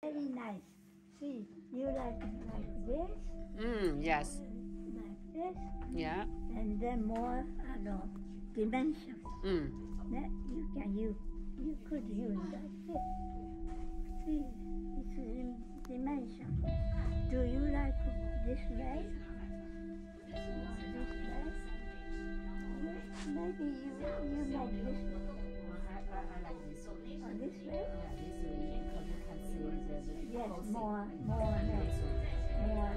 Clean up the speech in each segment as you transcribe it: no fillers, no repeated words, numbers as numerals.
very nice. See, you like this, Yes. like this, Yeah. and then more dimension. That you could use like this. See, it's in dimension. Do you like this way? This way? Maybe you make this way. I like this. Or this way? Yeah, this way because you can see the Yes, closing. more. This way. More.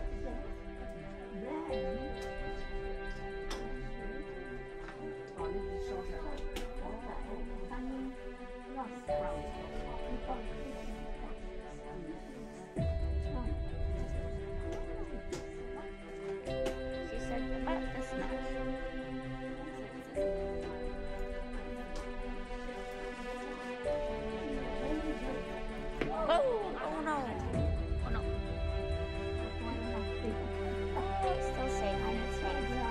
Then. 哦，那个是收拾。 Coming She said about the smash. Oh, oh no. Oh no. Oh, it's still safe. It's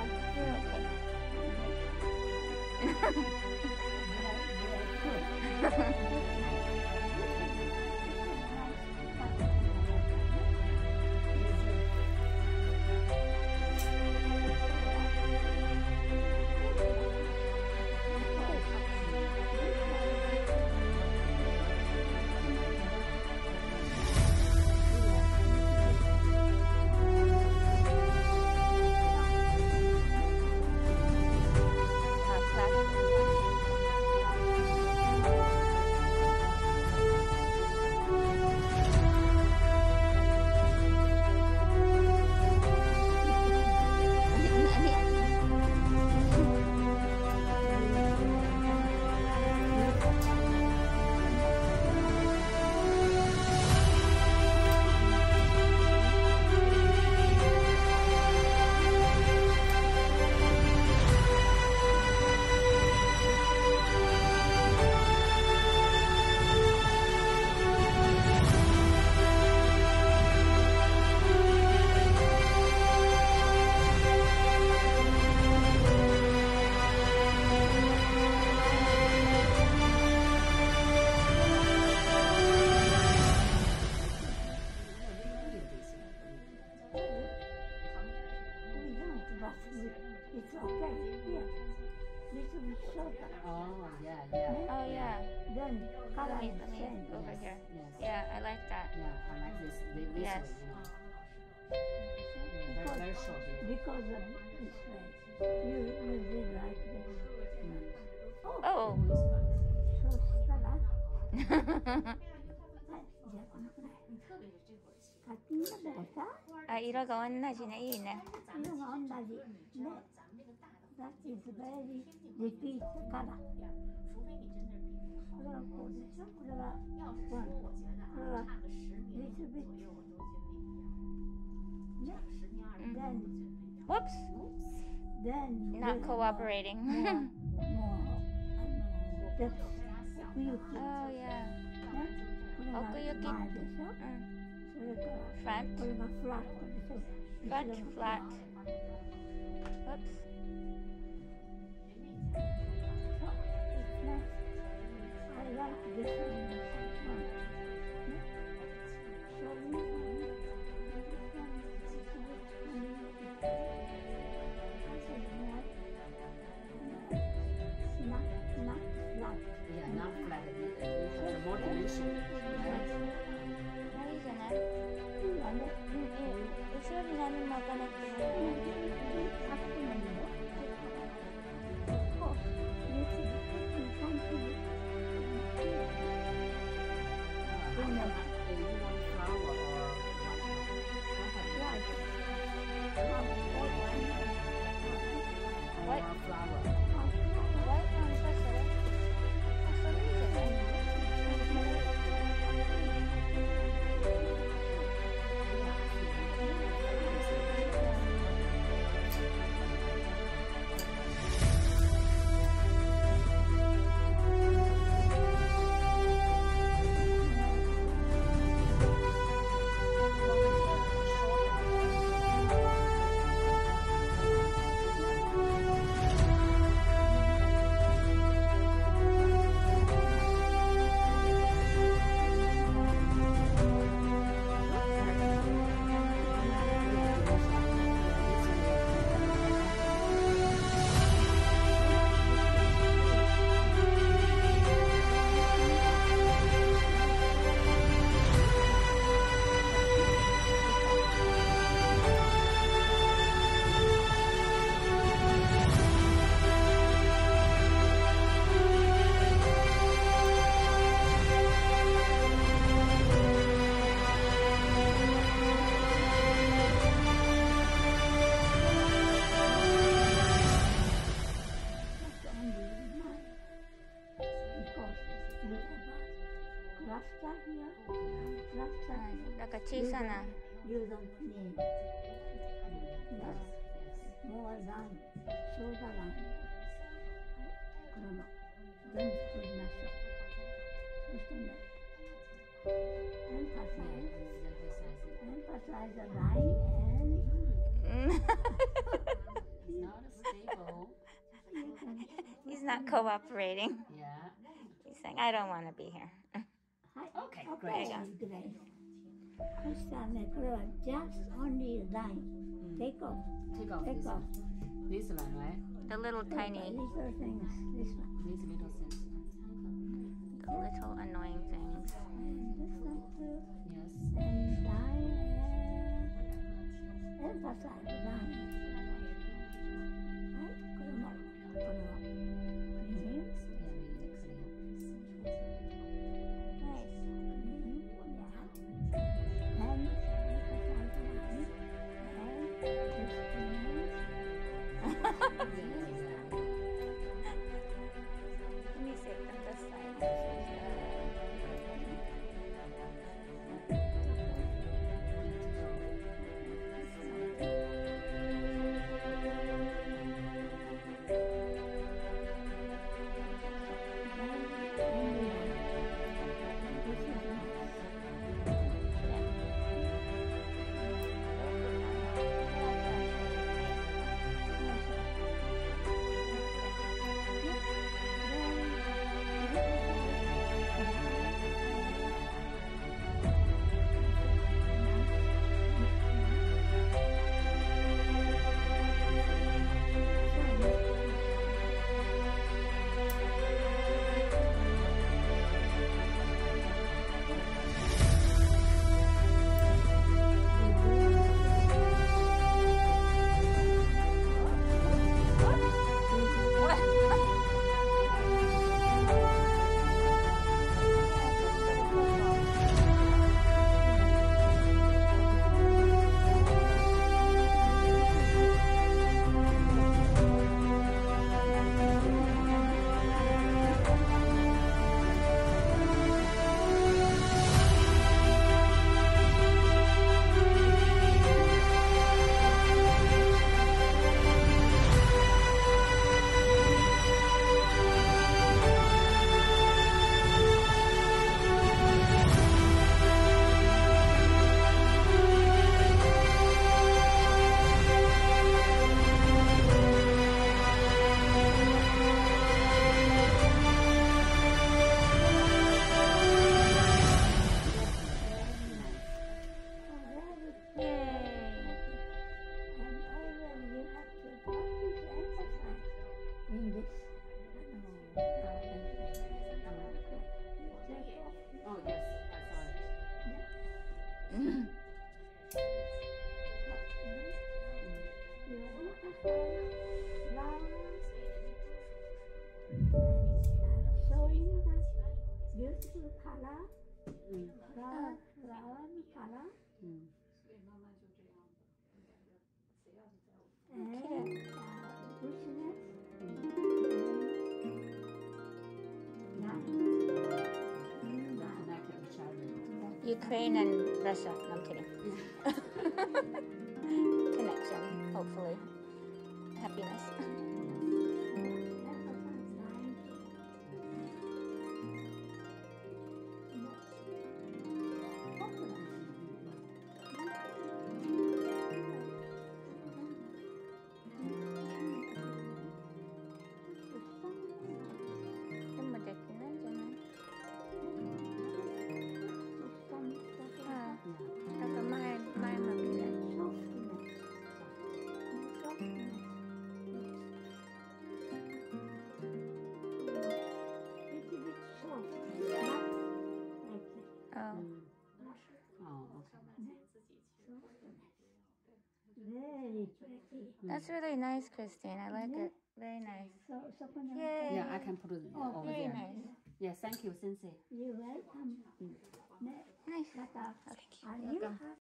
It's okay. Here. Little bit shorter. Oh, yeah, yeah. Oh yeah. Then color is Let me same. over Yes, here. yes. Yeah, I like that. Yeah, I like this. This Yes. way. Yeah, very, very short. Yeah. Because of this way. You did like this. Oh. そうしたら、はい、じゃあこのくらい。カッティングだよさ。 아, 이러가 원나지네, 이네. 色が同じ。ね。That is very repeat color. これはこうでしょ。これは1。これは little bit. ね。 Whoops. Then Not cooperating. That's Kuyuki. Oh yeah. ね。これが奥行き。 前でしょ。 それから Front. これがフラットでしょ。 Front 後ろ flat. Whoops. So, it's nice. I like this one. Show me one. Not flat. Yeah, not flat. The more dimension. 보이잖아. いいわね。 後ろに何も置かなくてもいい。 あってもいいよ。こう、別にsomething. cluster here. Cluster. なんか小さな You don't need. Yes. More line. Shoulder line. これも全部取りましょう。そしてね、emphasize the line and It's not stable. He's not cooperating. Yeah. He's saying, I don't want to be here. はい。 Okay, Okay, great. そしたらね、これは just only line. Take off. Take off Take this off. one. This one, right? The little tiny, Little things. This one. These little things. the little annoying things. And this one too. Yes. And line and emphasize line. はい。これも。これは。Clean. Yeah, we need to clean. Nice. And emphasize line. And this clean. Yeah, yeah. Let me see from this side. beautiful color, flower color, and bushiness, Ukraine and Russia. No, I'm kidding. Connection, hopefully. Happiness. Very pretty. That's really nice, Christine. I like it. Very nice. Yay. Yeah, I can put it over Very there. nice. Yeah, thank you, Sensei. You're welcome. Nice. Thank Thank you. Welcome.